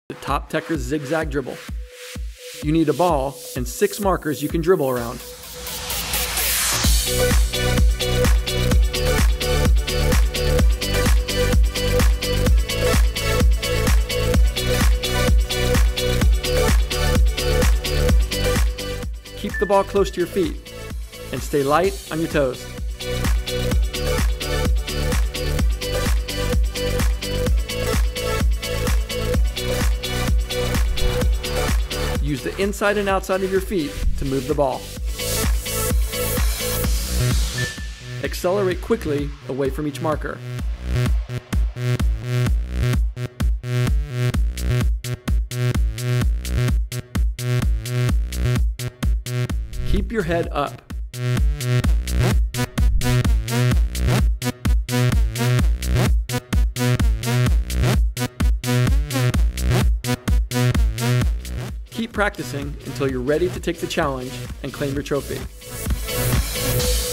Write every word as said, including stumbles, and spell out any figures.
The TopTekkers Zig Zag Dribble. You need a ball and six markers you can dribble around. Keep the ball close to your feet and stay light on your toes. Use the inside and outside of your feet to move the ball. Accelerate quickly away from each marker. Keep your head up. Keep practicing until you're ready to take the challenge and claim your trophy.